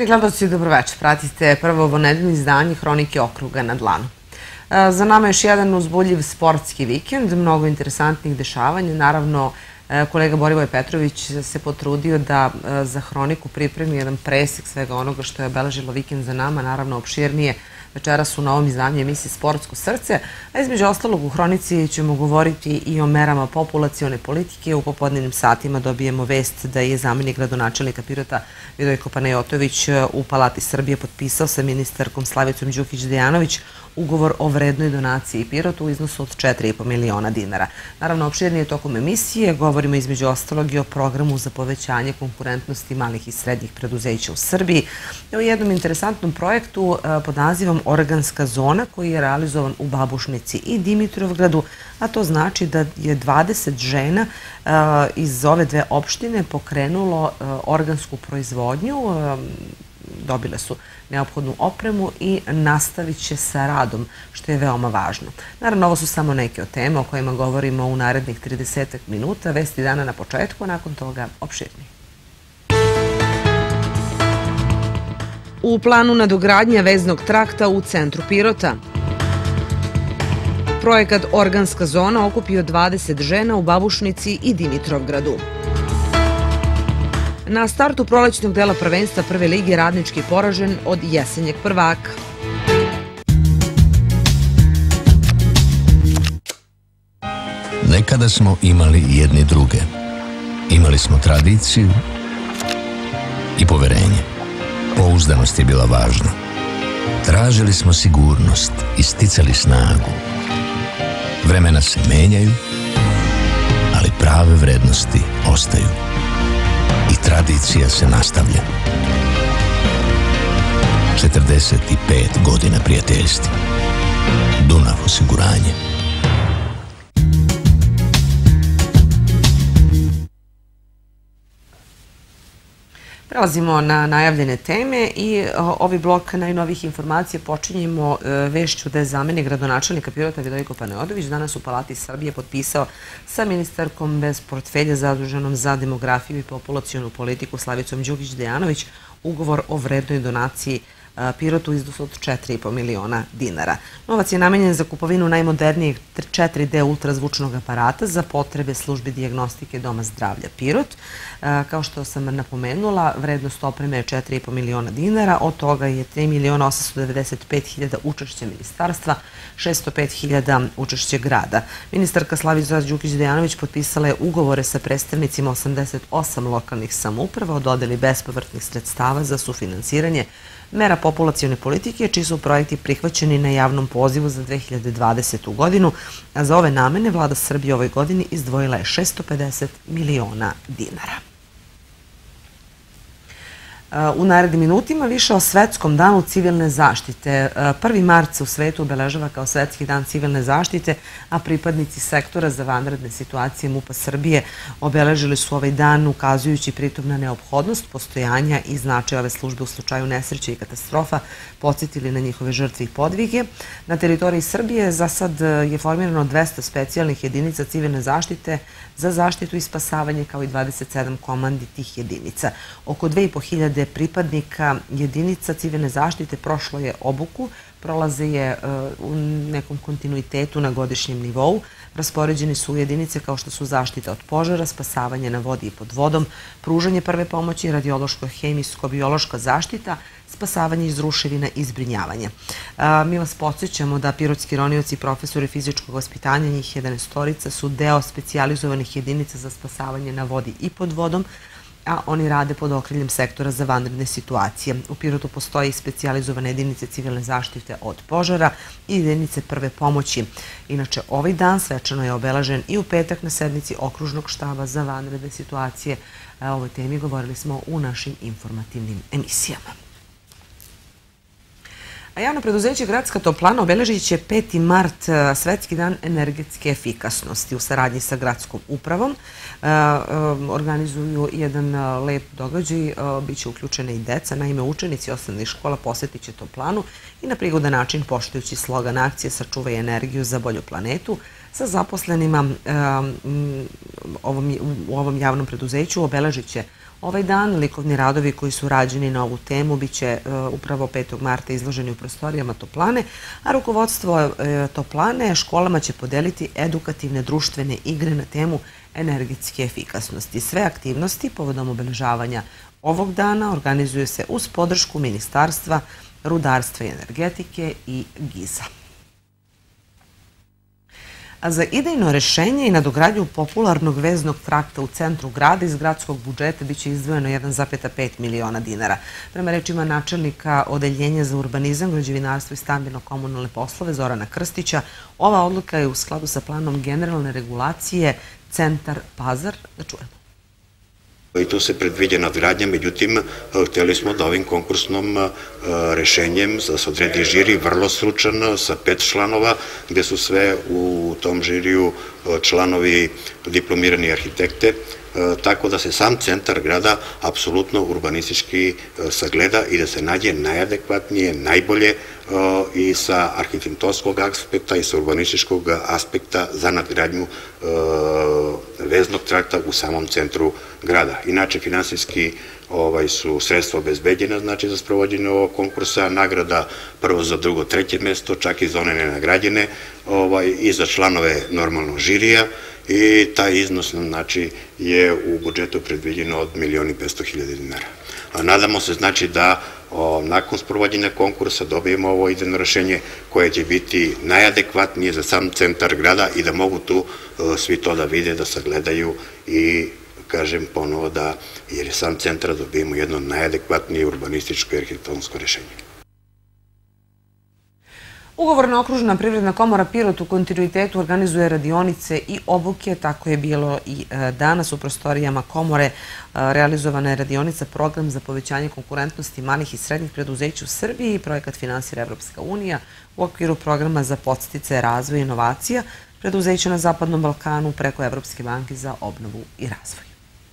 Dragi gledalci, dobroveče. Pratite prvo ovo nedeljno izdanje Hronike okruga na dlanu. Za nama je još jedan uzbudljiv sportski vikend, mnogo interesantnih dešavanja. Naravno, kolega Borivoje Petrović se potrudio da za Hroniku pripremi jedan presek svega onoga što je obeležilo vikend za nama, naravno opširnije večeras u novom izdanju emisije Sportsko srce, a između ostalog u Hronici ćemo govoriti i o merama populacione politike. U popodnevnim satima dobijemo vest da je zamenik gradonačelnika Pirota Vidojko Panajotović u Palati Srbije potpisao sa ministarkom Slavicom Đukić Dejanović ugovor o vrednoj donaciji Pirotu u iznosu od 4,5 miliona dinara. Naravno, opširnije tokom emisije govorimo između ostalog i o programu za povećanje konkurentnosti malih i srednjih preduzeća u Srbiji, o jednom interesantnom projektu pod nazivom Organska zona koji je realizovan u Babušnici i Dimitrovgradu, a to znači da je 20 žena iz ove dve opštine pokrenulo organsku proizvodnju, dobile su neophodnu opremu i nastavit će sa radom, što je veoma važno. Naravno, ovo su samo neke od tema o kojima govorimo u narednih 30 minuta. Vesti dana na početku, a nakon toga opširnije. U planu nadogradnja veznog trakta u centru Pirota. Projekat Organska zona okupio 20 žena u Babušnici i Dimitrovgradu. Na startu prolećnog dela prvenstva Prve lige Radnički poražen od jesenjeg prvaka. Nekada smo imali jedni druge. Imali smo tradiciju i poverenje. Pouzdanost je bila važna. Tražili smo sigurnost i sticali snagu. Vremena se menjaju, ali prave vrednosti ostaju. I tradicija se nastavlja. 45 godina prijateljstva. Dunav osiguranje. Prelazimo na najavljene teme i ovi blok najnovijih informacija počinjemo vešću da je zamenik gradonačelnika Pirota Vidojko Panajotović danas u Palati Srbije potpisao sa ministarkom bez portfelja zaduženom za demografiju i populacionu politiku Slavicom Đukić Dejanović ugovor o vrednoj donaciji Pirotu u iznosu od 4,5 miliona dinara. Novac je namenjen za kupovinu najmodernijeg 4D ultrazvučnog aparata za potrebe službe dijagnostike Doma zdravlja Pirot. Kao što sam napomenula, vrednost opreme je 4,5 miliona dinara, od toga je 3.895.000 učešće ministarstva, 605.000 učešće grada. Ministarka Slavica Đukić Dejanović potpisala je ugovore sa predstavnicima 88 lokalnih samouprava o dodeli bespovratnih sredstava za sufinansiranje mera populacione politike, čiji su projekti prihvaćeni na javnom pozivu za 2020. godinu, a za ove namene vlada Srbije ovoj godini izdvojila je 650 miliona dinara. U narednim minutima više o Svetskom danu civilne zaštite. 1. mart se u svetu obeležava kao Svetski dan civilne zaštite, a pripadnici sektora za vanredne situacije MUP-a Srbije obeležili su ovaj dan ukazujući pritom na neophodnost postojanja i značaj ove službe u slučaju nesreće i katastrofa, podsjetili na njihove žrtve i podvige. Na teritoriji Srbije za sad je formirano 200 specijalnih jedinica civilne zaštite za zaštitu i spasavanje, kao i 27 komandi tih jedinica. Oko 2.500 pripadnika jedinica civilne zaštite prošlo je obuku, prolaze je u nekom kontinuitetu na godišnjem nivou. Raspoređeni su jedinice kao što su zaštita od požara, spasavanje na vodi i pod vodom, pružanje prve pomoći, radiološko-hemijsko-biološka zaštita, spasavanje iz ruševina i zbrinjavanje. Mi vas podsjećamo da pirotski ronioci i profesori fizičkog vaspitanja, njih 11 su deo specijalizovanih jedinica za spasavanje na vodi i pod vodom, a oni rade pod okriljem sektora za vanredne situacije. U Pirotu postoje i specijalizovane jedinice civilne zaštite od požara i jedinice prve pomoći. Inače, ovaj dan svečano je obeležen i u petak na sednici Okružnog štaba za vanredne situacije. O ovoj temi govorili smo u našim informativnim emisijama. A javno preduzeće Gradska toplana obeležit će 5. mart Svetski dan energetske efikasnosti u saradnji sa gradskom upravom. Organizuju jedan lep događaj, bit će uključene i deca. Naime, učenici osnovnih škola posjetit će toplanu i na prigodan način, poštujući slogan akcije Sačuvaj energiju za bolju planetu, sa zaposlenima u ovom javnom preduzeću obeležit će Ovaj dan likovni radovi koji su rađeni na ovu temu biće upravo 5. marta izloženi u prostorijama Toplane, a rukovodstvo Toplane školama će podeliti edukativne društvene igre na temu energetske efikasnosti. Sve aktivnosti povodom obeležavanja ovog dana organizuju se uz podršku Ministarstva rudarstva i energetike i GIZ-a. A za idejno rešenje i nadogradnju popularnog veznog trakta u centru grada iz gradskog budžeta biće izdvojeno 1,5 miliona dinara. Prema rečima načelnika Odeljenja za urbanizam, građevinarstvo i stambeno-komunalne poslove Zorana Krstića, ova odluka je u skladu sa planom generalne regulacije Centar Pazar. Da čujemo. I tu se predviđa nadgradnja, međutim, htjeli smo da ovim konkursnom rešenjem da se odredi žiri vrlo stručan sa 5 članova, gde su sve u tom žiriju članovi diplomirani arhitekte, tako da se sam centar grada apsolutno urbanistički sagleda i da se nađe najadekvatnije, najbolje i sa arhitektonskog aspekta i sa urbanističkog aspekta za nadgradnju veznog trakta u samom centru grada. Inače, finansijski su sredstva obezbeđena, znači, za sprovođenje ovog konkursa, nagrada prvo za drugo, treće mesto, čak i za one nenagrađene i za članove normalnog žirija, i taj iznos, znači, je u budžetu predviđeno od 1.500.000 dinara. Nadamo se, znači, da nakon sprovođenja konkursa dobijemo ovo idejno rešenje koje će biti najadekvatnije za sam centar grada i da mogu tu svi to da vide, da sagledaju i kažem ponovo da, jer je sam centar, dobijemo jedno najadekvatnije urbanističko i arhitektonsko rešenje. Ugovorna okružna privredna komora Pirot u kontinuitetu organizuje radionice i obuke, tako je bilo i danas u prostorijama komore. Realizovana je radionica Program za povećanje konkurentnosti malih i srednjih preduzeća u Srbiji i projekat finansira Evropska unija u okviru programa za podsticaje razvoja i inovacija preduzeća na Zapadnom Balkanu preko Evropske banke za obnovu i razvoj.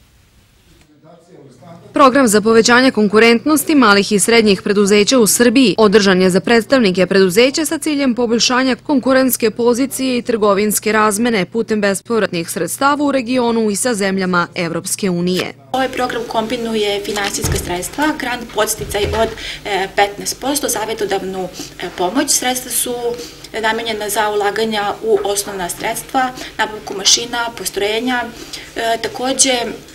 Program za povećanje konkurentnosti malih i srednjih preduzeća u Srbiji održan je za predstavnike preduzeća sa ciljem poboljšanja konkurentske pozicije i trgovinske razmene putem bespovratnih sredstava u regionu i sa zemljama Evropske unije. Ovaj program kombinuje finansijska sredstva, grant podsticaj od 15%, savjetodavnu pomoć. Sredstva su namenjena za ulaganja u osnovna sredstva, nabavku mašina, postrojenja. Takođe,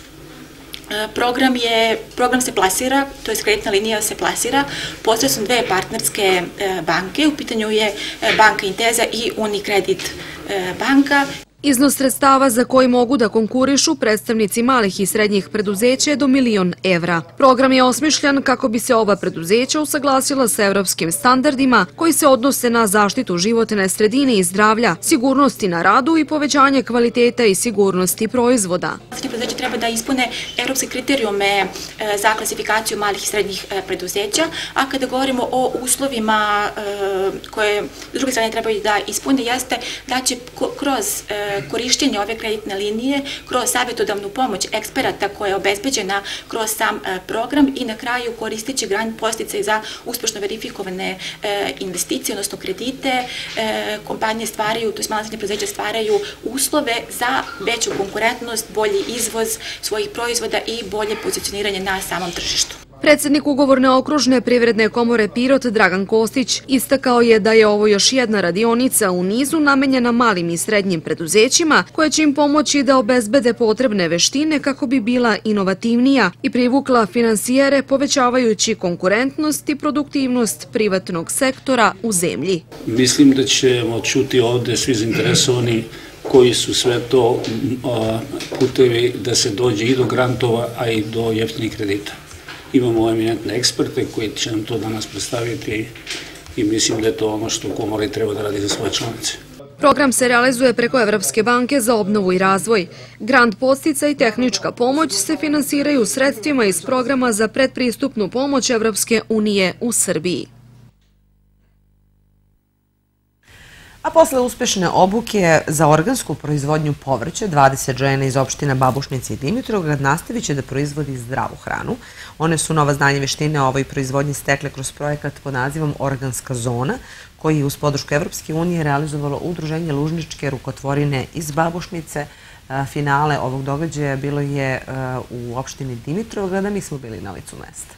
program se plasira, to je kreditna linija se plasira posredstvom dve partnerske banke. U pitanju je banka Inteza i Unicredit banka. Iznos sredstava za koji mogu da konkurišu predstavnici malih i srednjih preduzeća je do 1.000.000 evra. Program je osmišljan kako bi se ova preduzeća usaglasila sa evropskim standardima koji se odnose na zaštitu životne sredine i zdravlja, sigurnosti na radu i povećanje kvaliteta i sigurnosti proizvoda. Preduzeća treba da ispune evropske kriterijume za klasifikaciju malih i srednjih preduzeća, a kada govorimo o uslovima koje s druge strane trebaju da ispune, jeste da će kroz korišćenje ove kreditne linije, kroz savjetodavnu pomoć eksperata koja je obezbeđena kroz sam program i na kraju koristit će grant podsticaj za uspešno verifikovane investicije, odnosno kredite. Kompanije stvaraju, to je mala i srednja preduzeća stvaraju uslove za veću konkurentnost, bolji izvoz svojih proizvoda i bolje pozicioniranje na samom tržištu. Predsednik ugovorne okružne privredne komore Pirot Dragan Kostić istakao je da je ovo još jedna radionica u nizu namenjena malim i srednjim preduzećima koja će im pomoći da obezbede potrebne veštine kako bi bila inovativnija i privukla finansijere povećavajući konkurentnost i produktivnost privatnog sektora u zemlji. Mislim da ćemo čuti ovde svi zainteresovani koji su sve to putevi da se dođe i do grantova, a i do jeftinih kredita. Imamo eminentne eksperte koji će nam to danas predstaviti i mislim da je to ono što komora treba da radi za svoje članice. Program se realizuje preko Evropske banke za obnovu i razvoj. Grant podsticaj i tehnička pomoć se finansiraju sredstvima iz programa za predpristupnu pomoć Evropske unije u Srbiji. A posle uspešne obuke za organsku proizvodnju povrća, 20 žena iz opština Babušnice i Dimitrovgrad nastavit će da proizvodi zdravu hranu. One su nova znanja i veštine o ovoj proizvodnji stekle kroz projekat pod nazivom Organska zona, koji je uz podršku Evropske unije realizovalo Udruženje Lužničke rukotvorine iz Babušnice. Finale ovog događaja bilo je u opštini Dimitrovgrada, mi smo bili na licu mesta.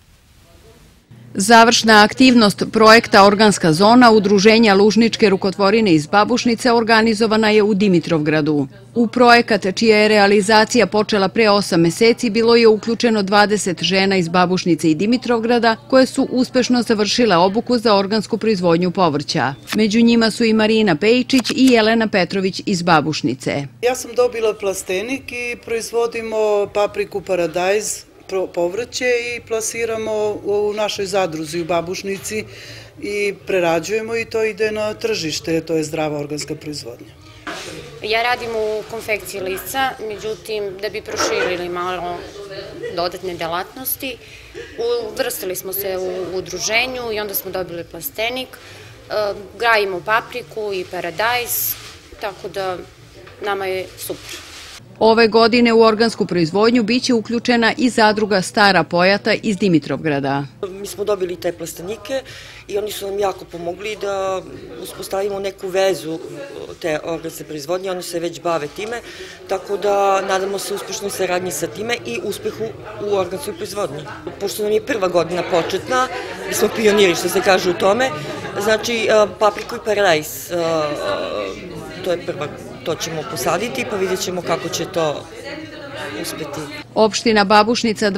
Završna aktivnost projekta Organska zona Udruženja Lužničke rukotvorine iz Babušnice organizovana je u Dimitrovgradu. U projekat, čija je realizacija počela pre 8 meseci, bilo je uključeno 20 žena iz Babušnice i Dimitrovgrada koje su uspešno završile obuku za organsku proizvodnju povrća. Među njima su i Marina Pejčić i Jelena Petrović iz Babušnice. Ja sam dobila plastenik i proizvodimo papriku paradajz, povrće i plasiramo u našoj zadruzi u Babušnici i prerađujemo i to ide na tržište, to je zdrava organska proizvodnja. Ja radim u konfekciji lica, međutim, da bi proširili malo dodatne delatnosti, uvrstili smo se u udruženju i onda smo dobili plastenik, gajimo papriku i paradajz, tako da nama je super. Ove godine u organsku proizvodnju biće uključena i zadruga Stara Pojata iz Dimitrovgrada. Mi smo dobili te plastenike i oni su nam jako pomogli da uspostavimo neku vezu te organske proizvodnje. Oni se već bave time, tako da nadamo se uspešnoj saradnji sa time i uspehu u organskoj proizvodnji. Pošto nam je prva godina početna, mi smo pioniri što se kaže u tome, znači papriku i paradajz, to je prva. To ćemo posaditi pa vidjet ćemo kako će to uspeti. Opština Babušnica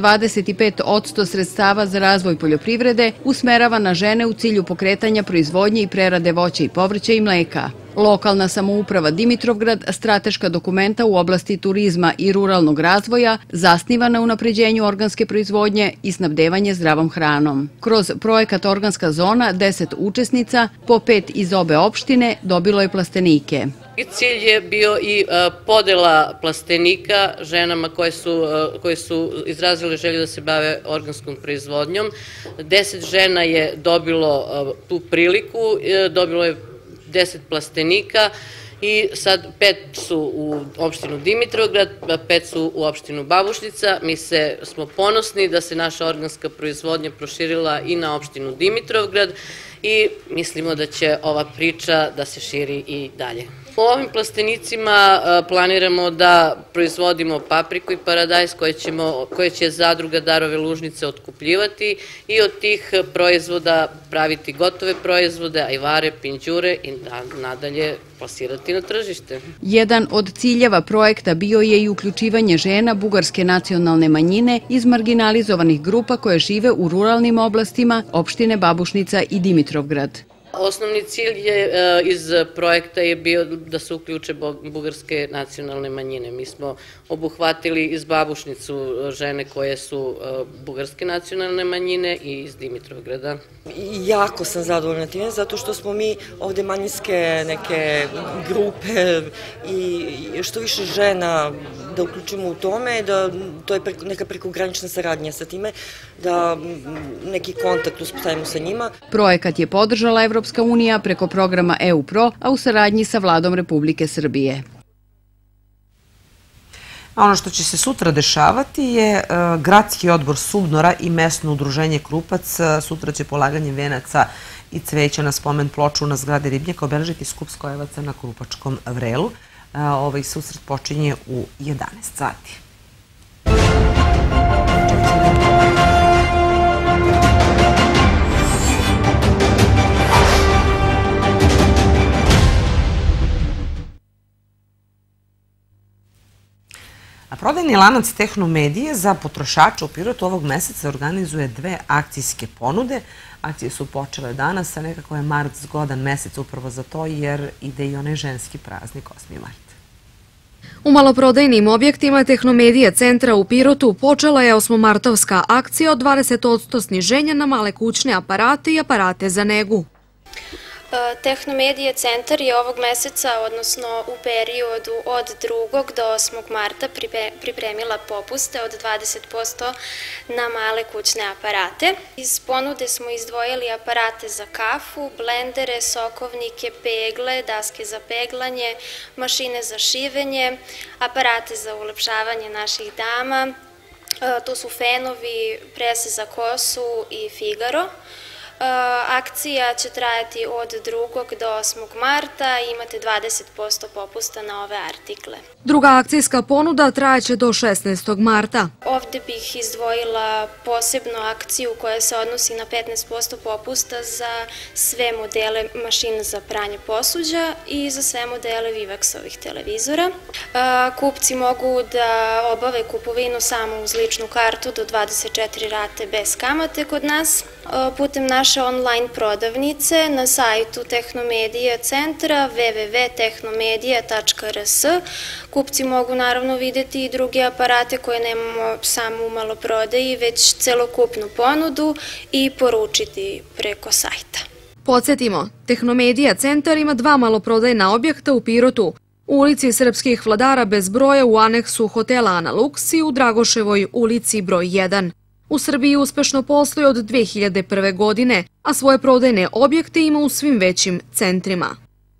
25% sredstava za razvoj poljoprivrede usmerava na žene u cilju pokretanja proizvodnje i prerade voća i povrća i mleka. Lokalna samouprava Dimitrovgrad strateška dokumenta u oblasti turizma i ruralnog razvoja zasniva na unapređenju organske proizvodnje i snabdevanje zdravom hranom. Kroz projekat Organska zona 10 učesnica, po 5 iz obe opštine, dobilo je plastenike. Cilj je bio i podela plastenika ženama koje su izrazile želju da se bave organskom proizvodnjom. 10 žena je dobilo tu priliku, dobilo je 10 plastenika i sad 5 su u opštinu Dimitrovgrad, 5 su u opštinu Babušnica. Mi smo ponosni da se naša organska proizvodnja proširila i na opštinu Dimitrovgrad i mislimo da će ova priča da se širi i dalje. U ovim plastenicima planiramo da proizvodimo papriku i paradajz koje će zadruga Darove Lužnice otkupljivati i od tih proizvoda praviti gotove proizvode, ajvare, pinđure i nadalje plasirati na tržište. Jedan od ciljeva projekta bio je i uključivanje žena bugarske nacionalne manjine iz marginalizovanih grupa koje žive u ruralnim oblastima opštine Babušnica i Dimitrovgrad. Osnovni cilj iz projekta je bio da se uključe bugarske nacionalne manjine. Mi smo obuhvatili iz Babušnicu žene koje su bugarske nacionalne manjine i iz Dimitrovgrada. Jako sam zadovoljna time, zato što smo mi ovde manjinske neke grupe i što više žena da uključimo u tome, da to je neka prekogranična saradnja sa time, da neki kontakt uspostavimo sa njima. Projekat je podržala Evropska unija preko programa EU Pro, a u saradnji sa Vladom Republike Srbije. Ono što će se sutra dešavati je Gradski odbor Subnora i mesno udruženje Krupac. Sutra će polaganjem venaca i cveća na spomen ploču na zgradi Ribnjaka obeležiti skup skojevaca na Krupačkom vrelu. Ovaj susret počinje u 11 sati. Prodajni lanac Tehnomedije za potrošača u Pirotu ovog meseca organizuje 2 akcijske ponude. Akcije su počele danas, a nekako je mart zgodan mesec upravo za to jer ide i onaj ženski praznik 8. mart. U maloprodajnim objektima Tehnomedija centra u Pirotu počela je 8-martovska akcija od 20% sniženja na male kućne aparate i aparate za negu. Tehnomedija centar je ovog meseca, odnosno u periodu od 2. do 8. marta pripremila popuste od 20% na male kućne aparate. Iz ponude smo izdvojili aparate za kafu, blendere, sokovnike, pegle, daske za peglanje, mašine za šivenje, aparate za ulepšavanje naših dama, to su fenovi, prese za kosu i Figaro. Akcija će trajati od 2. do 8. marta i imate 20% popusta na ove artikle. Druga akcijska ponuda trajaće do 16. marta. Ovde bih izdvojila posebnu akciju koja se odnosi na 15% popusta za sve modele mašina za pranje posuđa i za sve modele Vivaxovih televizora. Kupci mogu da obave kupovinu samo uz ličnu kartu do 24 rate bez kamate kod nas, putem naše online prodavnice na sajtu Tehnomedija centra www.tehnomedija.rs. Kupci mogu naravno videti i druge aparate koje nemamo samo u maloprodaji, već celokupnu ponudu i poručiti preko sajta. Podsjetimo, Tehnomedija centar ima 2 maloprodajna objekta u Pirotu, u ulici Srpskih vladara bez broja u aneksu hotela Ana Lux i u Dragoševoj ulici broj 1. U Srbiji uspešno posluje od 2001. godine, a svoje prodajne objekte ima u svim većim centrima.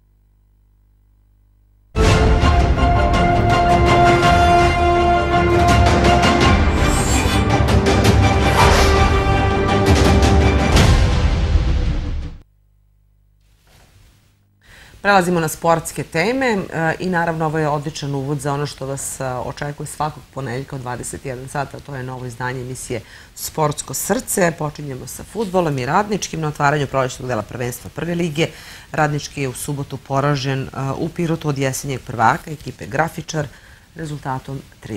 Prelazimo na sportske teme i naravno ovo je odličan uvod za ono što vas očekuje svakog ponedeljka od 21 sata, to je novo izdanje emisije Sportsko srce. Počinjemo sa fudbalom i Radničkim na otvaranju prolećnog dela prvenstva Prve lige. Radnički je u subotu poražen u Pirotu od jesenjeg prvaka ekipe Grafičar rezultatom 3:0.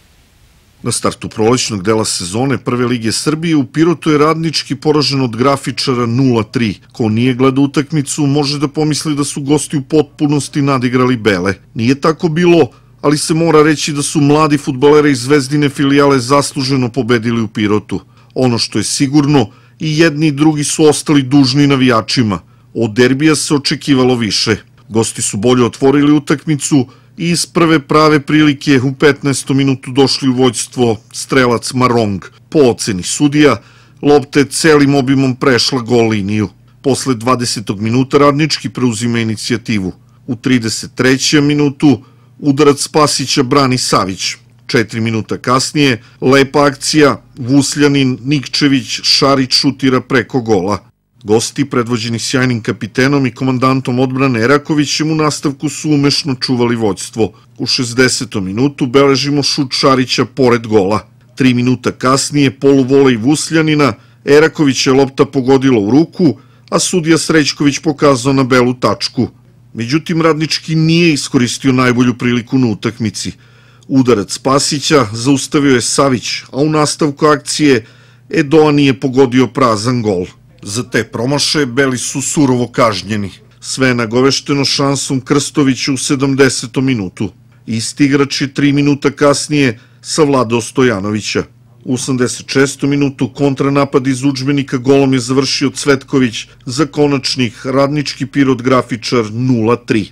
Na startu prolećnog dela sezone Prve lige Srbije u Pirotu je Radnički poražen od Grafičara 0:3. Ko nije gledao utakmicu može da pomisli da su gosti u potpunosti nadigrali bele. Nije tako bilo, ali se mora reći da su mladi fudbalere iz Zvezdine filijale zasluženo pobedili u Pirotu. Ono što je sigurno, i jedni i drugi su ostali dužni navijačima. Od derbija se očekivalo više. Gosti su bolje otvorili utakmicu i iz prve prave prilike u 15. minutu došli u vođstvo strelac Marong. Po oceni sudija, lopta je celim obimom prešla gol liniju. Posle 20. minuta Radnički preuzima inicijativu. U 33. minutu udarac Spasića brani Savić. 4 minuta kasnije, lepa akcija, Vusljanin, Nikčević, Šarić šutira preko gola. Gosti, predvođeni sjajnim kapitenom i komandantom odbrane Erakovićem, u nastavku su umešno čuvali vođstvo. U 60. minutu beležimo šut Šarića pored gola. 3 minuta kasnije, poluvolej Vusljanina, Eraković je lopta pogodila u ruku, a sudija Srećković pokazao na belu tačku. Međutim, Radnički nije iskoristio najbolju priliku na utakmici. Udarac Spasića zaustavio je Savić, a u nastavku akcije Edoa nije pogodio prazan gol. Za te promašaje beli su surovo kažnjeni. Sve je nagovešteno šansom Krstovića u 70. minutu. Isti igrač je 3 minuta kasnije savladao Stojanovića. U 86. minutu kontranapad iz udžbenika golom je završio Cvetković za konačnih Radnički Pirot Grafičar 0:3.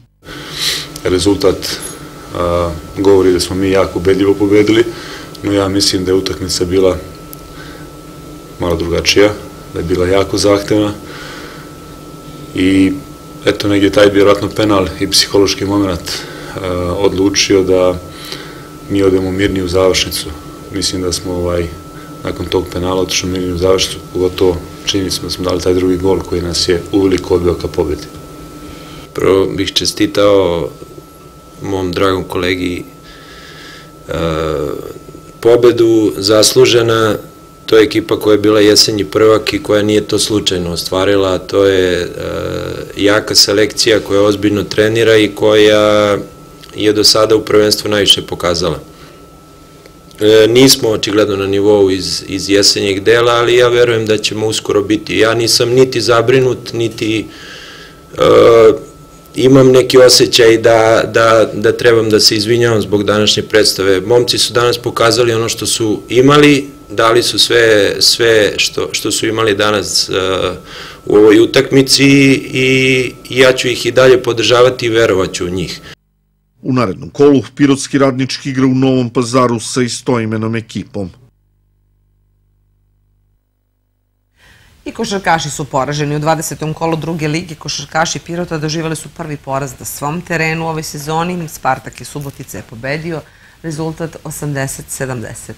Rezultat govori da smo mi jako ubedljivo pobedili, no ja mislim da je utakmica bila malo drugačija, da je bila jako zahtevna i eto negdje taj vjerojatno penal i psihološki moment odlučio da mi odemo mirni u završnicu. Mislim da smo nakon tog penala otišli mirni u završnicu, pogotovo čini smo da smo dali taj drugi gol koji nas je uveliko odveo ka pobedi. Prvo bih čestitao mom dragom kolegi pobedu, zaslužena. To je ekipa koja je bila jesenji prvak i koja nije to slučajno ostvarila. To je jaka selekcija koja ozbiljno trenira i koja je do sada u prvenstvu najviše pokazala. Nismo očigledno na nivou iz jesenjeg dela, ali ja verujem da ćemo uskoro biti. Ja nisam niti zabrinut, niti imam neki osjećaj da trebam da se izvinjavam zbog današnje predstave. Momci su danas pokazali ono što su imali, dali su sve što su imali danas u ovoj utakmici i ja ću ih i dalje podržavati i verovaću u njih. U narednom kolu Pirotski Radnički igra u Novom Pazaru sa istoimenom ekipom. I košarkaši su poraženi. U 20. kolu druge lige košarkaši Pirota doživjeli su prvi poraz na svom terenu u ovoj sezoni. Spartak iz Subotice je pobedio, rezultat 80-78.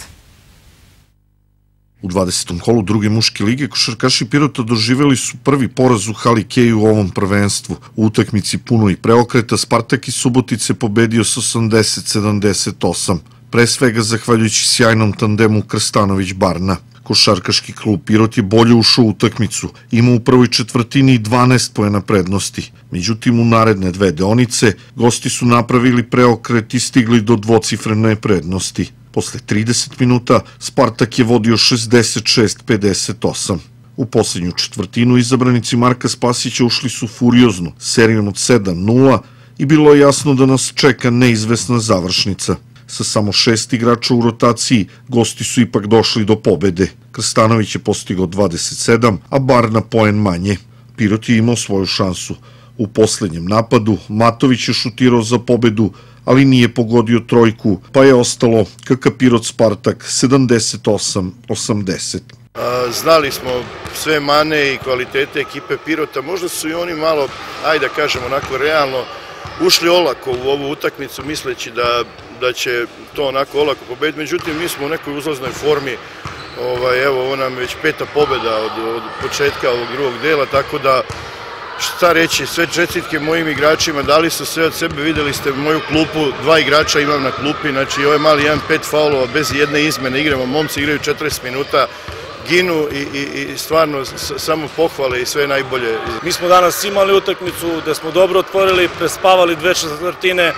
U 20. kolu druge muške lige košarkaši Pirota doživjeli su prvi poraz u hali Keju u ovom prvenstvu. U utakmici puno i preokreta Spartak iz Subotice pobedio sa 80-78. Pre svega zahvaljujući sjajnom tandemu Krstanović-Barna. Košarkaški klub Pirot je bolje ušao u utakmicu, ima u prvoj četvrtini 12 poena prednosti. Međutim, u naredne dve deonice gosti su napravili preokret i stigli do dvocifrene prednosti. Posle 30 minuta Spartak je vodio 66-58. U poslednju četvrtinu izabranici Marka Spasića ušli su furiozno, serijom od 7-0 i bilo je jasno da nas čeka neizvesna završnica. Sa samo 6 igrača u rotaciji, gosti su ipak došli do pobede. Krstanović je postigao 27, a Barna poen manje. Pirot je imao svoju šansu. U poslednjem napadu Matović je šutirao za pobedu, ali nije pogodio trojku, pa je ostalo KK Pirot Spartak 78-80. Znali smo sve mane i kvalitete ekipe Pirota, možda su i oni malo, ajde da kažemo onako realno, ušli olako u ovu utakmicu misleći da će to onako olako pobediti, međutim mi smo u nekoj uzlaznoj formi, evo ovo nam je već 5. pobjeda od početka ovog drugog dela, tako da šta reći, sve čestitke mojim igračima, dali su sve od sebe, videli ste moju klupu, 2 igrača imam na klupi, znači ovo je mali 5 faulova bez jedne izmene, igramo, momci igraju 40 minuta, ginu i stvarno samo pohvale i sve najbolje. Mi smo danas imali utakmicu gde smo dobro otvorili, prespavali 2/4,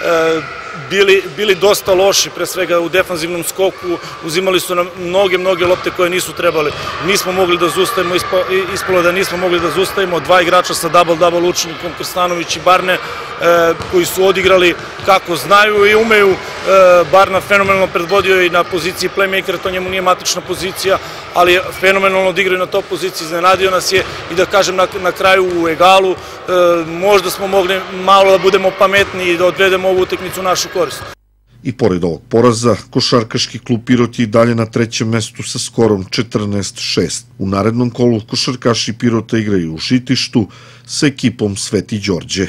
bili dosta loši, pre svega u defanzivnom skoku, uzimali su nam mnoge lopte koje nisu trebali. Nismo mogli da zaustavimo, ispalo da nismo mogli da zaustavimo, 2 igrača sa double učenikom Krstanović i Barne, koji su odigrali kako znaju i umeju. Barna fenomenalno predvodio i na poziciji playmakera, to njemu nije matična pozicija, ali je fenomenalno odigrao na toj poziciji, iznenadio nas je i da kažem na kraju u egalu, možda smo mogli malo da budemo pametniji i da odvedemo ovu utakmicu u našu korist. I pored ovog poraza, košarkaški klub Pirot je i dalje na 3. mestu sa skorom 14-6. U narednom kolu košarkaši Pirota igraju u Žitištu sa ekipom Sveti Đorđe.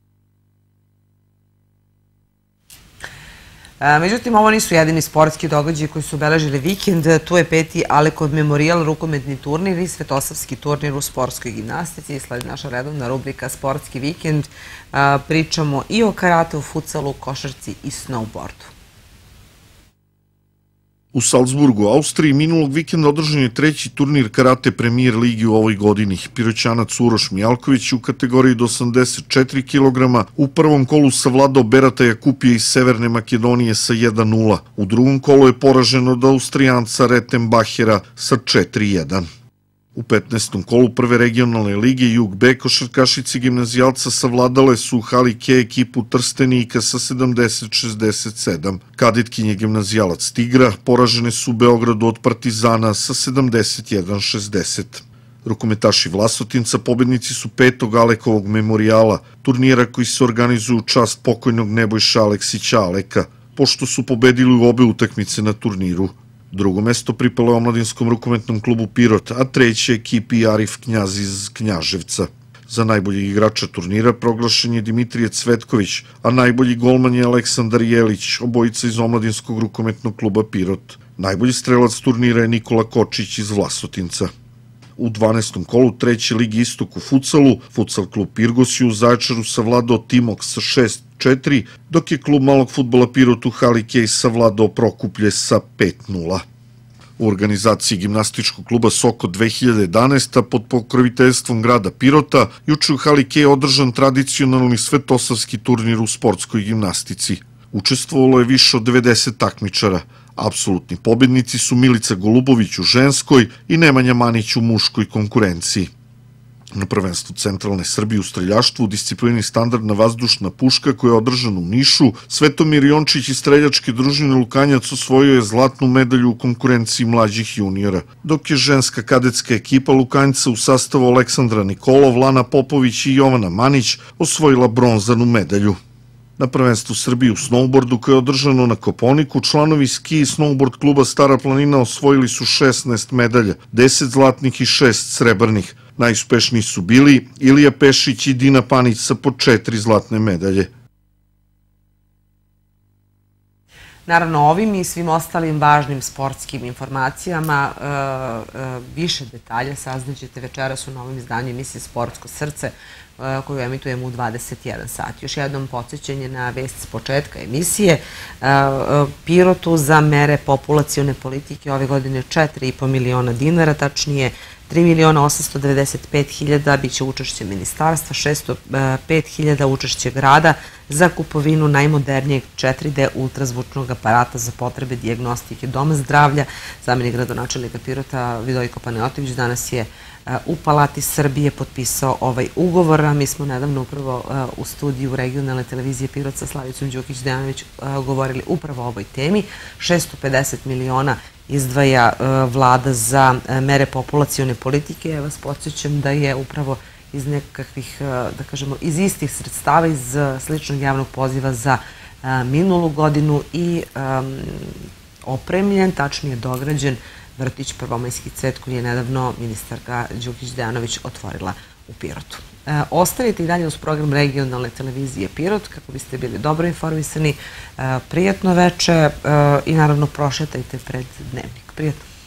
Međutim, ovo nisu jedini sportski događaji koji su obeležili vikend. Tu je 5. Alekov memorijal, rukometni turnir i Svetosavski turnir u sportskoj gimnastici. Sledi naša redovna rubrika Sportski vikend. Pričamo i o karateu, futsalu, košarci i snowboardu. U Salzburgu, Austriji, minulog vikenda održan je 3. turnir karate premijer ligi u ovoj godini. Piroćanac Uroš Mijalković u kategoriji do 84 kg u prvom kolu savladao Berata Jakupija iz Severne Makedonije sa 1-0. U drugom kolu je poražen od Austrijanca Rettenbachera sa 4-1. U 15. kolu prve regionalne lige Jug B košarkašici gimnazijalca savladale su u hali K ekipu Trstenika sa 70-67. Kadetkinje gimnazijalac Tigra poražene su u Beogradu od Partizana sa 71-60. Rukometaši Vlasotinca pobednici su 5. Alekovog memorijala, turnira koji se organizuju u čast pokojnog Nebojša Aleksića Aleka, pošto su pobedili u obe utakmice na turniru. Drugo mesto pripalo je omladinskom rukometnom klubu Pirot, a treće ekipi Arif Knjaz iz Knjaževca. Za najboljeg igrača turnira proglašen je Dimitrije Cvetković, a najbolji golman je Aleksandar Jelić, obojica iz omladinskog rukometnog kluba Pirot. Najbolji strelac turnira je Nikola Kočić iz Vlasotinca. U 12. kolu 3. ligi Istok u futsalu, futsal klub Pirgos je u Zaječaru savladao Timok sa 6-4, dok je klub malog fudbala Pirot u hali Kej savladao Prokuplje sa 5-0. U organizaciji gimnastičkog kluba Soko 2011. pod pokroviteljstvom grada Pirota juče u hali Kej održan tradicionalni svetosavski turnir u sportskoj gimnastici. Učestvovalo je više od 90 takmičara. Apsolutni pobednici su Milica Golubović u ženskoj i Nemanja Manić u muškoj konkurenciji. Na prvenstvu centralne Srbije u streljaštvu u disciplini standardna vazdušna puška koja je održana u Nišu, Svetomir Jončić iz streljačke družine Lukanjac osvojio je zlatnu medalju u konkurenciji mlađih juniora, dok je ženska kadetska ekipa Lukanjca u sastavu Aleksandra Nikolov, Lana Popović i Jovana Manić osvojila bronzanu medalju. Na prvenstvu Srbije u snowboardu koje je održano na Koponiku, članovi ski i snowboard kluba Stara planina osvojili su 16 medalja, 10 zlatnih i 6 srebrnih. Najuspešniji su bili Ilija Pešić i Dina Panić sa po 4 zlatne medalje. Naravno, ovim i svim ostalim važnim sportskim informacijama više detalja saznaćete večeras u novom izdanju emisije Sportsko srce koju emitujemo u 21 sat. Još jednom podsjećanje na vest s početka emisije. Pirotu za mere populacione politike ove godine 4,5 miliona dinara, tačnije 3.895.000 biće učešće ministarstva, 605.000 učešće grada za kupovinu najmodernijeg 4D ultrazvučnog aparata za potrebe dijagnostike doma zdravlja. Zamenik gradonačelnika Pirota Vidojko Panajotović danas je u Palati Srbije potpisao ovaj ugovor, a mi smo nedavno upravo u studiju regionalne televizije Pirot sa Slavicom Đukić-Dejanović govorili upravo o ovoj temi. 650 miliona izdvaja vlada za mere populacione politike. Ja vas podsjećam da je upravo iz nekakvih, da kažemo, iz istih sredstava, iz sličnog javnog poziva za minulu godinu i opremljen, tačnije dograđen vrtić Prvomajski cvet koji je nedavno ministarka Đukić-Dejanović otvorila u Pirotu. Ostanite i dalje uz program regionalne televizije Pirot kako biste bili dobro informisani. Prijatno veče i naravno prošetajte pred dnevnik. Prijatno.